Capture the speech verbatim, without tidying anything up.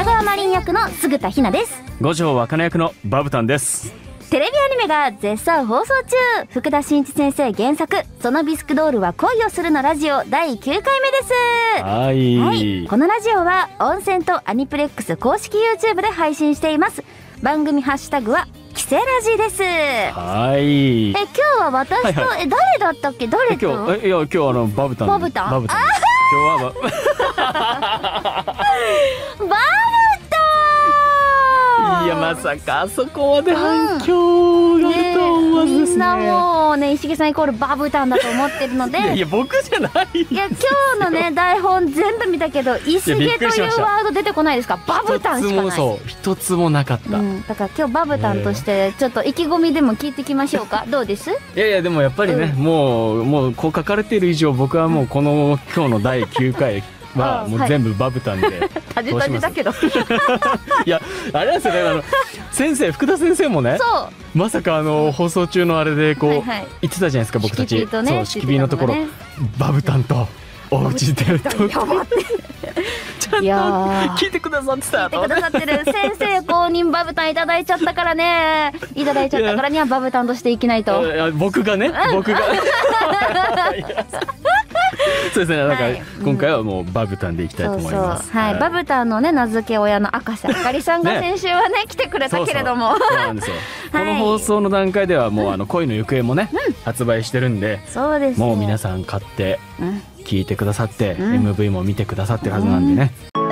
北川マリン役の菅田ひなです。 五条若菜役のバブタンです。 テレビアニメが絶賛放送中、福田真一先生原作「そのビスクドールは恋をする」のラジオだいきゅうかいめです。 はい、 はい、このラジオは温泉とアニプレックス公式 YouTube で配信しています。番組ハッシュタグはキセラジです。 はい。 え、今日は私と、はいはい、え、誰だったっけ、誰と。 今日、え、いや、今日あのバブタン。 バブタン。 バブタン。今日はバ。 バブタン。 いや、まさかあそこまで反響があると思わずですね。みんなもうね、石毛さんイコールバブタンだと思ってるので。いやいや、僕じゃないんですよ。 いや、今日のね、台本全部見たけど、石毛というワード出てこないですか。バブタンしかない。 そう、一つもなかった。 うん、だから今日バブタンとしてちょっと意気込みでも聞いてきましょうか。どうです？いやいや、でもやっぱりね、うん、もうもうこう書かれている以上、僕はもうこの今日のだいきゅうかいはもう全部バブタンでタジタジだけどいや、あれですよね、あの先生、福田先生もね、まさかあの放送中のあれでこう、はいはい、言ってたじゃないですか、僕たち。そう、式火のところ、バブタンとおうちでとちゃんと聞いてくださってた。 聞いてくださってる。先生公認バブタンいただいちゃったからね、いただいちゃったからにはバブタンとしていきないと。 いや、僕がね、僕がそうですね、なんか今回はもうバブタンでいきたいと思います。 はい、バブタンのね、名付け親の明石あかりさんが先週はね来てくれたけれども、 そうなんですよ。この放送の段階ではもうあの恋の行方もね発売してるんで、 そうです。 もう皆さん買って聞いてくださって エムブイ も見てくださってるはずなんでね。